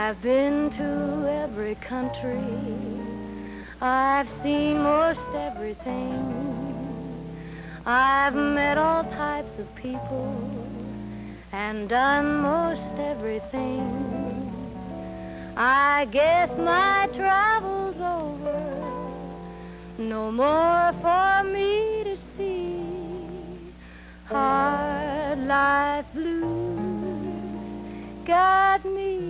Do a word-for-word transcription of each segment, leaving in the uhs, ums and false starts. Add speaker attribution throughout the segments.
Speaker 1: I've been to every country, I've seen most everything. I've met all types of people and done most everything. I guess my travel's over, no more for me to see. Hard life blues got me.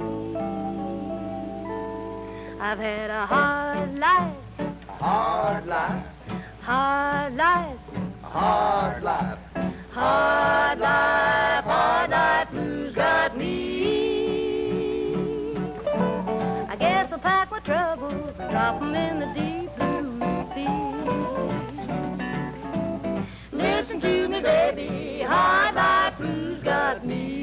Speaker 1: I've had a hard life,
Speaker 2: A hard life,
Speaker 1: hard life,
Speaker 2: a hard life,
Speaker 1: hard life, hard life blues got me. I guess I'll pack my troubles and drop 'em in the deep blue sea. Listen to me, baby, hard life blues got me.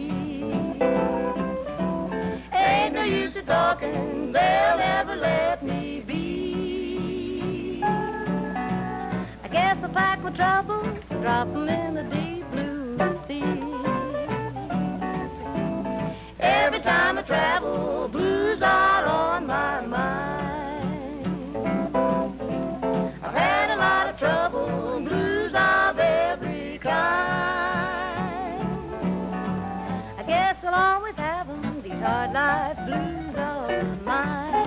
Speaker 1: Ain't no use to talking, they'll never let me be. I guess I'll pack my troubles and drop 'em in the deep blue sea. Every time I travel, blues are on my mind. I've had a lot of trouble, blues of every kind. I guess I'll always have 'em, these hard life blues of mine.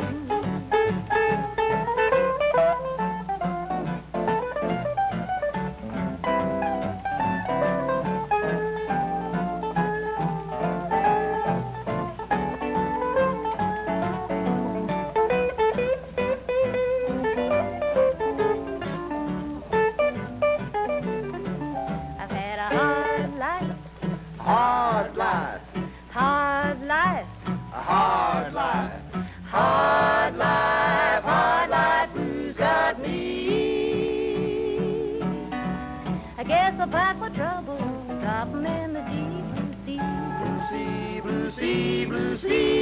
Speaker 1: I've had a hard life,
Speaker 2: hard life,
Speaker 1: hard life,
Speaker 2: a hard life,
Speaker 1: hard life, hard life blues got me. I guess I'll pack my troubles, drop 'em in the deep blue sea.
Speaker 2: blue sea, blue sea, blue sea.